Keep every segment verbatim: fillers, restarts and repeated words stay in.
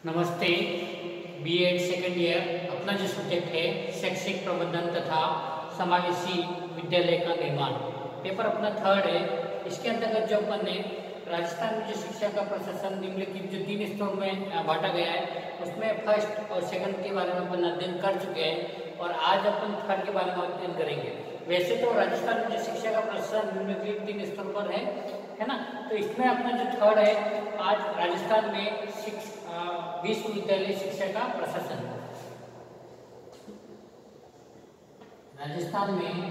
नमस्ते। BEd second year अपना जो सब्जेक्ट है शैक्षिक प्रबंधन तथा समावेशी विद्यालय का निर्माण, पेपर अपना थर्ड है। इसके अंतर्गत जो अपन ने राजस्थान में जो शिक्षा का प्रशासन निम्नलिखित जो तीन स्तरों में बांटा गया है उसमें फर्स्ट और सेकंड के बारे में अपन अध्ययन कर चुके हैं और आज अपन थर्ड के बारे में अध्ययन करेंगे। वैसे तो राजस्थान में जो शिक्षा का प्रशासन निम्नलिखित तीन स्तरों पर है है ना, तो इसमें अपना जो थर्ड है आज राजस्थान में विश्वविद्यालय शिक्षा का प्रशासन। राजस्थान में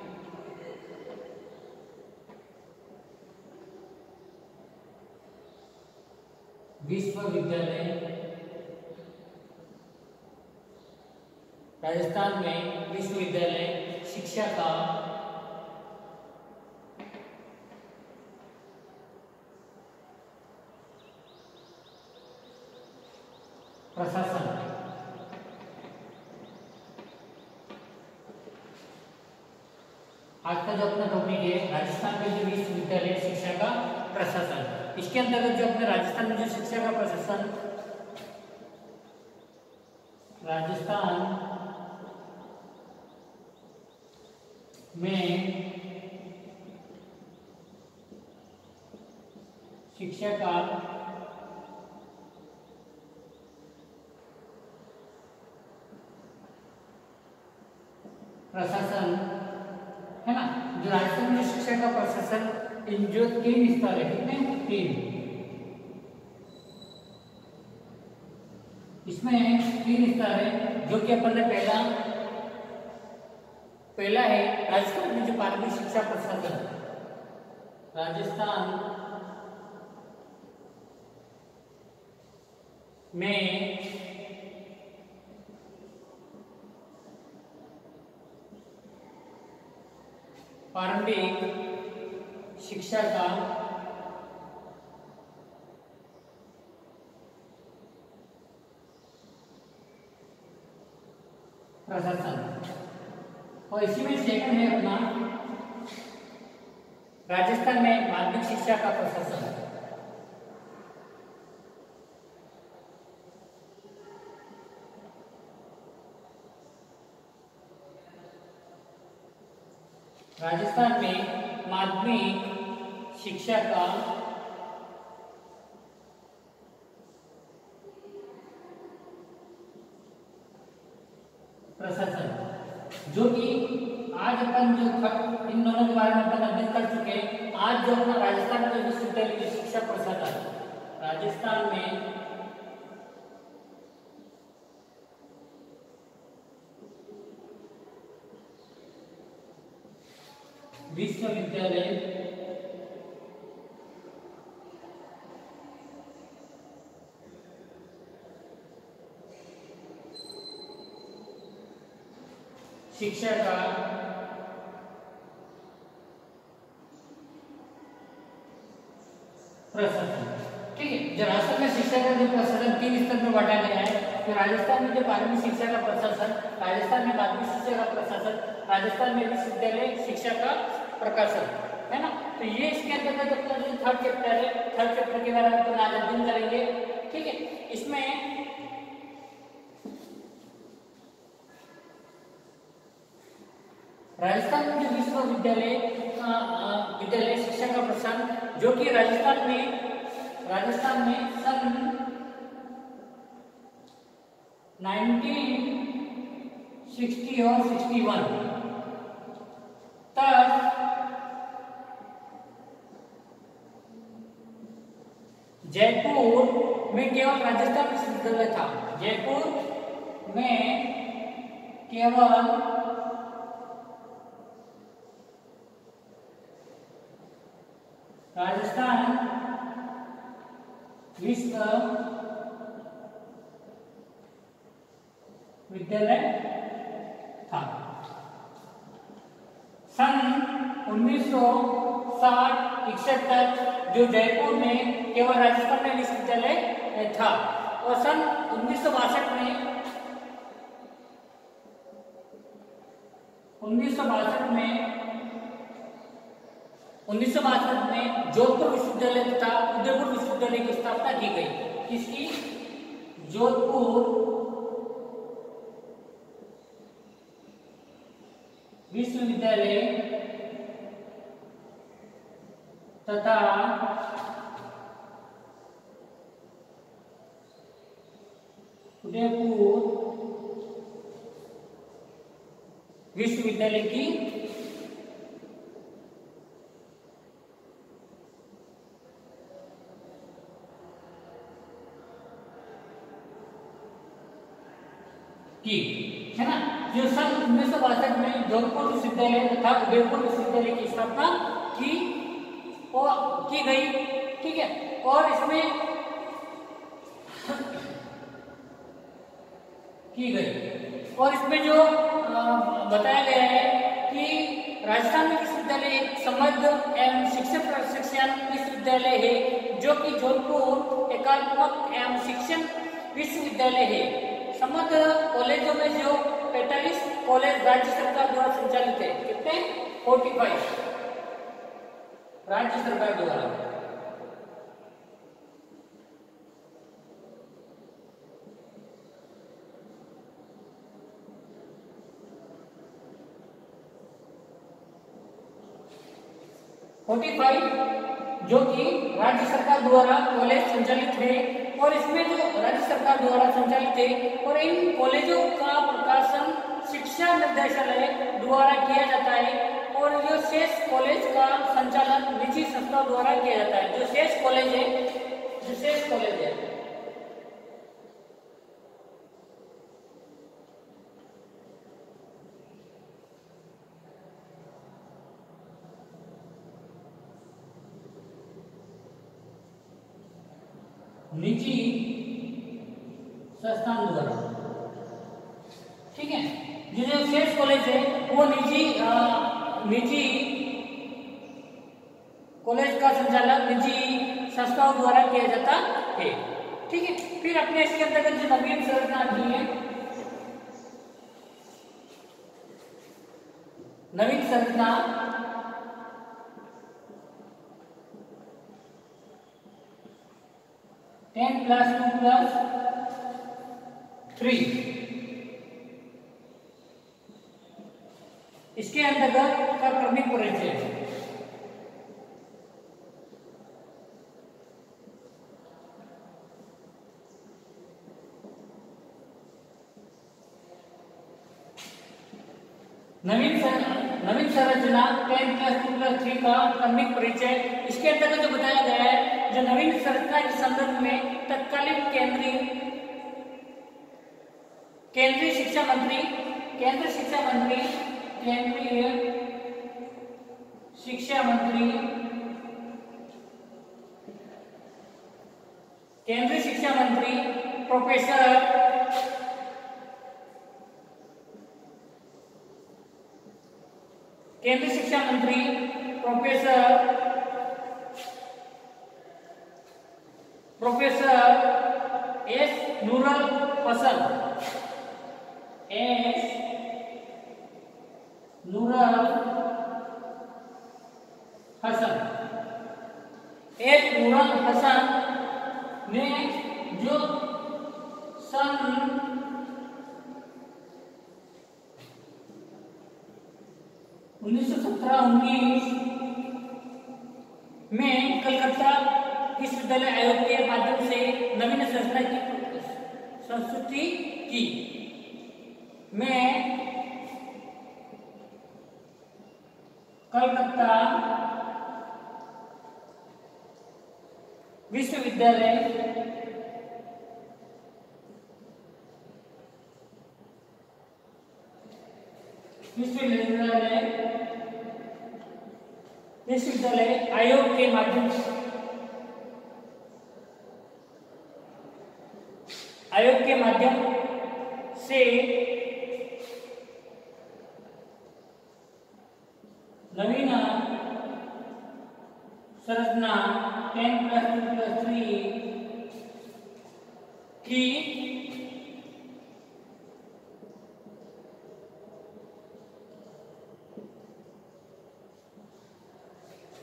विश्वविद्यालय राजस्थान में विश्वविद्यालय शिक्षा का प्रशासन। आज का जो अपना टॉपिक है राजस्थान में जो विश्वविद्यालय शिक्षा का प्रशासन। इसके अंतर्गत जो अपने राजस्थान में जो शिक्षा का प्रशासन राजस्थान में शिक्षा का प्रशासन है ना, जो राजस्थान में शिक्षा का प्रशासन इन जो तीन स्तर है, कितने तीन, इसमें तीन स्तर है जो कि अपन ने पहला पहला है राजस्थान में जो प्राथमिक शिक्षा प्रशासन। राजस्थान में प्रारंभिक शिक्षा का प्रशासन और इसी में सेकंड है अपना राजस्थान में माध्यमिक शिक्षा का प्रशासन। राजस्थान में माध्यमिक शिक्षा का प्रशासन, जो कि आज अपन जो इन दोनों के बारे में अपन अध्ययन कर चुके हैं। आज जो अपना राजस्थान में विश्वविद्यालय शिक्षा प्रशासन, राजस्थान में विश्वविद्यालय शिक्षा का प्रशासन। ठीक है, जो राजस्थान में शिक्षा का जो प्रशासन तीन स्तर में बांटा गया है, तो राजस्थान में जो प्राथमिक शिक्षा का प्रशासन, राजस्थान में माध्यमिक शिक्षा का प्रशासन, राजस्थान में विश्वविद्यालय शिक्षा का प्रकाशन, है ना। तो ये इसके अंतर्गत अपना जो थर्ड चैप्टर है, थर्ड चैप्टर के बारे में अपन आज अध्ययन करेंगे। ठीक है, इसमें राजस्थान में जो विश्वविद्यालय विद्यालय शिक्षा का प्रसारण, जो कि राजस्थान में राजस्थान में सन नाइनटीन सिक्सटी और सिक्सटी वन तक जयपुर में केवल राजस्थान विश्वविद्यालय था। जयपुर में केवल राजस्थान विश्वविद्यालय था। सन उन्नीस सौ साठ इकसठ तक जो जयपुर में केवल राजस्थान में विश्वविद्यालय था और सन उन्नीस सौ बासठ में उन्नीस सौ बासठ में उन्नीस सौ बासठ में जोधपुर विश्वविद्यालय तथा उदयपुर विश्वविद्यालय की स्थापना की गई। किसकी? जोधपुर विश्वविद्यालय तथा उदयपुर विश्वविद्यालय की की है ना, जो सन उन्नीस सौ बासठ में जोधपुर विश्वविद्यालय तथा उदयपुर विश्वविद्यालय की स्थापना की और की गई। ठीक है, और इसमें की गई और इसमें जो आ, बताया गया है कि राजस्थान में विश्वविद्यालय एक समृद्ध एवं शिक्षण प्रशिक्षण विश्वविद्यालय है जो कि जोधपुर एकात्मक एवं शिक्षण विश्वविद्यालय है। समृद्ध कॉलेजों में जो पैंतालीस कॉलेज राज्य सरकार द्वारा संचालित है, कितने पैंतालीस राज्य सरकार द्वारा। पैंतालीस जो कि राज्य सरकार द्वारा कॉलेज संचालित है और इसमें जो राज्य सरकार द्वारा संचालित है और इन कॉलेजों का प्रकाशन शिक्षा निर्देशालय द्वारा किया जाता है और जो शेष कॉलेज का संचालन निजी संस्थाओं द्वारा किया जाता है। जो शेष कॉलेज है जो शेष कॉलेज है निजी संस्थान द्वारा। ठीक है, जो जो शेष कॉलेज है वो निजी निजी कॉलेज का संचालन निजी संस्थाओं द्वारा किया जाता है। ठीक है, फिर अपने इसके अंतर्गत जो नवीन संरचना आती है, नवीन संरचना ten plus two plus three, इसके अंतर्गत का क्रमिक परिचय है। नवीन नवीन संरचना ten plus two plus three का क्रमिक परिचय, इसके अंतर्गत जो बताया गया है, जो नवीन संरचना के संदर्भ में तत्कालीन केंद्रीय केंद्रीय शिक्षा मंत्री केंद्रीय शिक्षा मंत्री केंद्रीय शिक्षा मंत्री केंद्रीय शिक्षा मंत्री प्रोफेसर केंद्रीय शिक्षा मंत्री professor professor S Nurul Hasan S Nurul Hasan S Nurul Hasan ने जो सन उन्नीस सौ सत्रह उन्नीस में कलकत्ता विश्वविद्यालय आयोग के माध्यम से नवीन संरचना की संस्तुति की में कलकत्ता विश्वविद्यालय विश्वविद्यालय विश्वविद्यालय आयोग के माध्यम से आयोग के माध्यम से नवीन संरचना ten plus two plus three की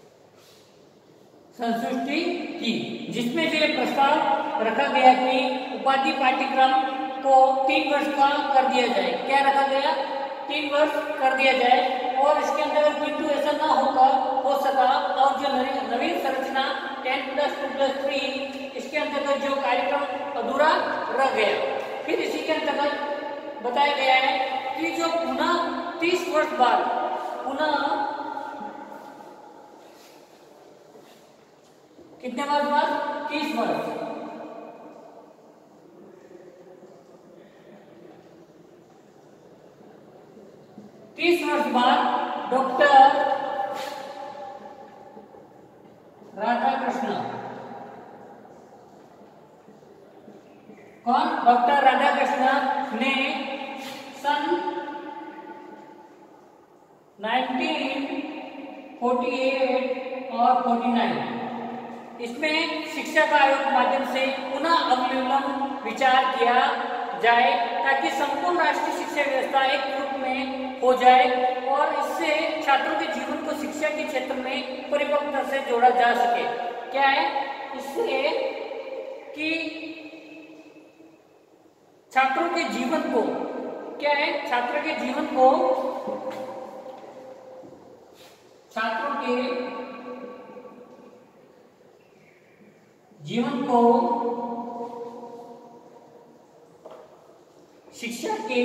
संस्तुति की, जिसमें जो प्रस्ताव रखा गया कि उपाधि पाठ्यक्रम को तीन वर्ष का कर दिया जाए। क्या रखा गया? तीन वर्ष कर दिया जाए। और इसके अंदर किंतु ऐसा ना होगा हो सका और जो नवीन संरचना ten plus two plus three इसके अंतर्गत जो कार्यक्रम अधूरा रह गया। फिर इसी के अंतर्गत बताया गया है कि जो पुनः तीस वर्ष बाद पुनः कितने वर्ष बाद? तीस वर्ष तीस वर्ष बाद डॉक्टर राधाकृष्ण, कौन? डॉक्टर राधाकृष्ण ने सन नाइनटीन फोर्टी एट और फोर्टी नाइन इसमें शिक्षा का आयोग के माध्यम से पुनः अवलोकन विचार किया जाए ताकि संपूर्ण राष्ट्रीय शिक्षा व्यवस्था एक रूप में हो जाए और इससे छात्रों के जीवन को शिक्षा के क्षेत्र में परिपक्वता से जोड़ा जा सके। क्या है? इससे कि छात्रों के जीवन को क्या है छात्रों के जीवन को छात्रों के जीवन को शिक्षा के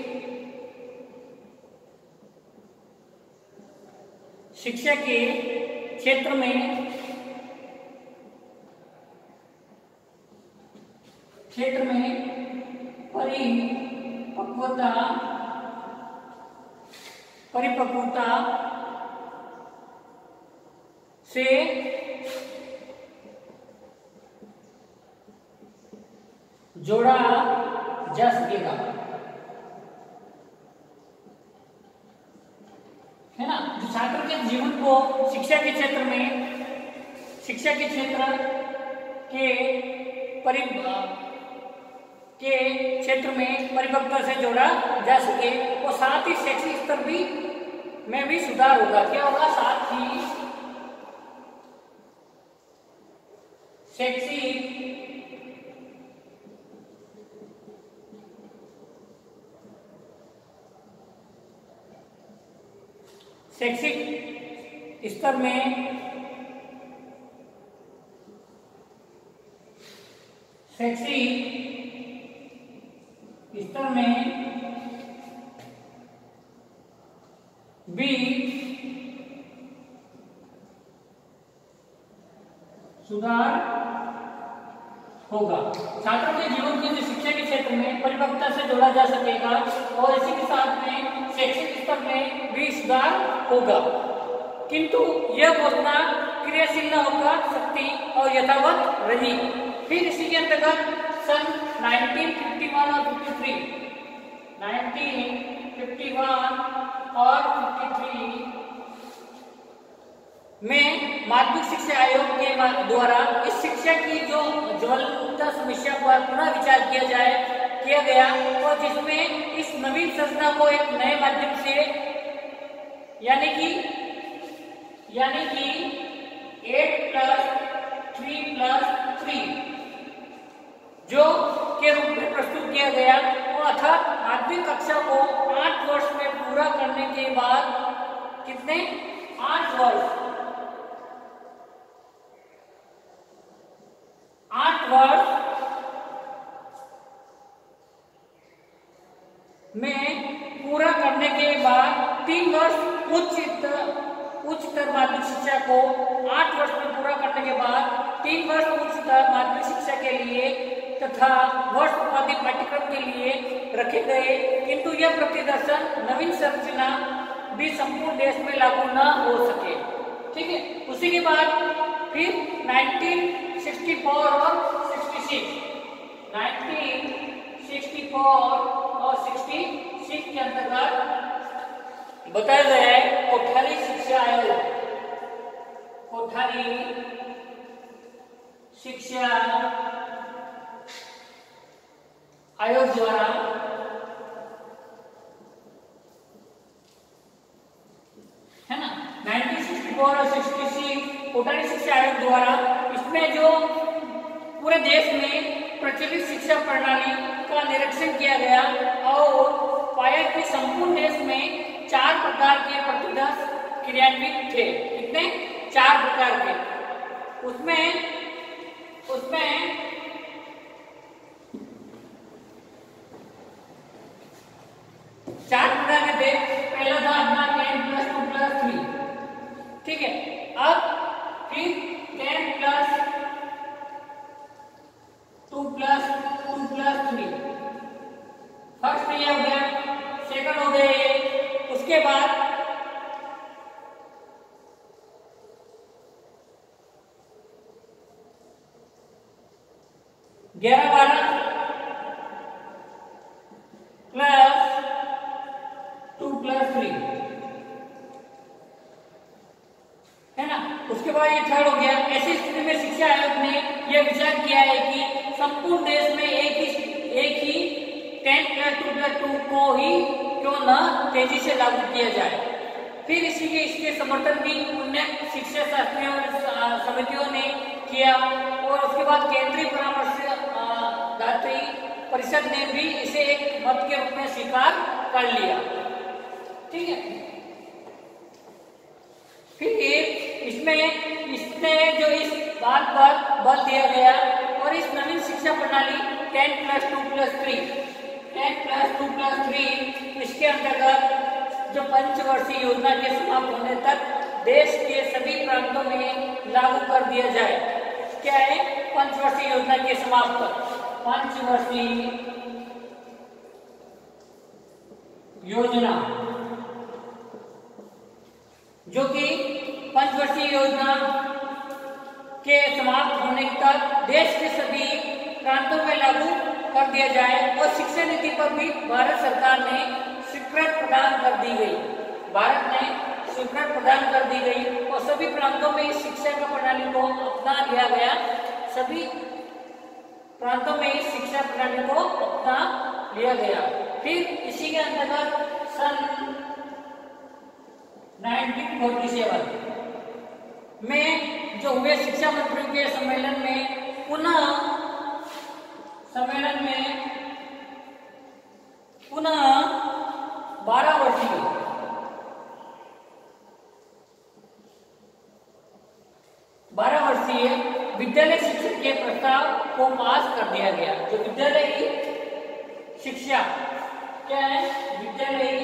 शिक्षा के क्षेत्र में क्षेत्र में परिपक्वता परिपक्वता से जोड़ा जा सकेगा, है ना। जो छात्र के जीवन को शिक्षा के क्षेत्र में शिक्षा के क्षेत्र के परि के क्षेत्र में परिपक्वता से जोड़ा जा सके और साथ ही शैक्षिक स्तर भी में भी सुधार होगा। क्या होगा? साथ ही शैक्षिक शैक्षिक स्तर में शैक्षिक स्तर में भी सुधार होगा। छात्रों के जीवन की शिक्षा के क्षेत्र में परिपक्वता से जोड़ा जा सकेगा और इसी के साथ में शैक्षिक स्तर में भी सुधार होगा, किंतु यह घोषणा क्रियाशील न होकर सकती और यथावत रही। फिर इसी के अंतर्गत सन नाइनटीन फिफ्टी वन और fifty three nineteen fifty one और फिफ्टी थ्री में माध्यमिक शिक्षा आयोग के द्वारा इस शिक्षा की जो ज्वलंत समस्या पर पुनः विचार किया जाए किया गया और जिसमें इस नवीन संरचना को एक नए माध्यम से यानी कि यानी कि eight plus three plus three जो के रूप में प्रस्तुत किया गया और अर्थात माध्यमिक कक्षा को आठ वर्ष में पूरा करने के बाद कितने आठ वर्ष आठ वर्ष में पूरा करने के बाद तीन वर्ष उच्चतर उच्चतर माध्यमिक शिक्षा को आठ वर्ष में पूरा करने के बाद तीन वर्ष उच्चतर माध्यमिक शिक्षा के लिए तथा वर्ष उपाधि पाठ्यक्रम के लिए रखे गए, किंतु यह प्रतिदर्शन नवीन संरचना भी संपूर्ण देश में लागू न हो सके। ठीक है। उसी के बाद फिर नाइनटीन सिक्सटी फोर और sixty six nineteen sixty four और सिक्सटी सिक्स के अंतर्गत बताया गया है कोठारी शिक्षा आयोग कोठारी शिक्षा आयोग द्वारा है ना नाइनटीन सिक्सटी फोर और सिक्सटी सिक्स कोठारी शिक्षा आयोग द्वारा इसमें जो पूरे देश में प्रचलित शिक्षा प्रणाली का निरीक्षण किया गया और पाया कि संपूर्ण देश में चार प्रकार के प्रतिदर्श क्रियान्वित थे। कितने? चार प्रकार के। उसमें उसमें चार प्रकार के थे। पहला था अपना ten plus two plus three, ठीक है। अब फिर ten plus two plus two plus three, first ये हो गया, सेकंड हो गया ये। उसके बाद ग्यारह बारह प्लस टू प्लस थ्री, है ना। उसके बाद ये थर्ड हो गया। ऐसी स्थिति में शिक्षा आयोग ने यह विचार किया है कि संपूर्ण देश में एक ही एक ही ten plus two plus two को ही क्यों न तेजी से लागू किया जाए। फिर इसी के इसके समर्थन भी उन्नत शिक्षा शास्त्रियों और समितियों ने किया और उसके बाद केंद्रीय परामर्शदात्री परिषद ने भी इसे एक मत के रूप में स्वीकार कर लिया, ठीक है। फिर इसमें इसमें जो इस बात पर बल दिया गया और इस नवीन शिक्षा प्रणाली ten plus two plus three ten plus two plus three इसके अंतर्गत जो पंचवर्षीय योजना के समाप्त होने तक देश के सभी प्रांतों में लागू कर दिया जाए। क्या है? पंचवर्षीय योजना के समाप्त पंचवर्षीय योजना, जो कि पंचवर्षीय योजना के समाप्त होने तक देश के सभी प्रांतों में लागू कर दिया जाए और शिक्षा नीति पर भी भारत सरकार ने स्वीकृति प्रदान कर दी गई। भारत ने स्वीकृति प्रदान कर दी गई और सभी प्रांतों में इस शिक्षा का प्रणाली को अपना लिया गया। सभी प्रांतों में इस शिक्षा प्रणाली को अपना लिया गया। फिर इसी के अंतर्गत सन उन्नीस सौ सैंतालीस में जो हुए शिक्षा मंत्रियों के सम्मेलन में पुनः सम्मेलन में पुनः बारह वर्षीय बारह वर्षीय विद्यालय शिक्षा के प्रस्ताव को पास कर दिया गया। जो विद्यालय की शिक्षा क्या है? विद्यालय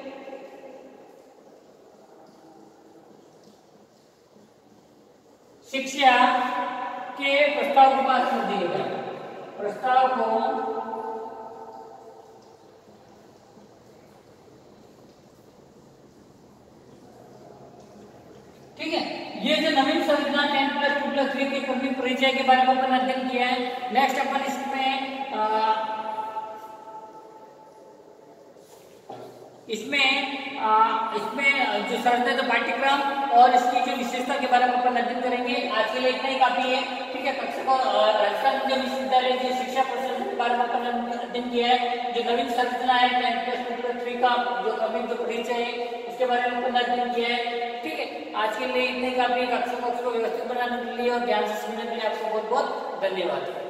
शिक्षा के प्रस्ताव को पास कर दिया गया। प्रस्ताव को ठीक है। ये जो नवीन संविधान ten plus two plus three के क्रमिक परिचय के बारे में अपन अध्ययन किया है। नेक्स्ट अपन इसमें आ, इसमें आ, इसमें जो शर्तें तो पाठ्यक्रम और इसकी जो विशेषता के बारे में अपन अध्ययन करेंगे। आज के लिए इतना ही काफी है, ठीक है। कक्षा और राजस्थान जो विश्वविद्यालय जो शिक्षा प्रशासन के बारे में अपन अध्ययन किया है। जो नवीन संरचना है ten plus two plus three का जो क्रमिक जो परिचय है उसके बारे में अपन अध्ययन किया है, ठीक है। आज के लिए इतने काफी। कक्षा को व्यवस्थित बनाने के लिए और ध्यान से सुनने के लिए आपको बहुत बहुत धन्यवाद।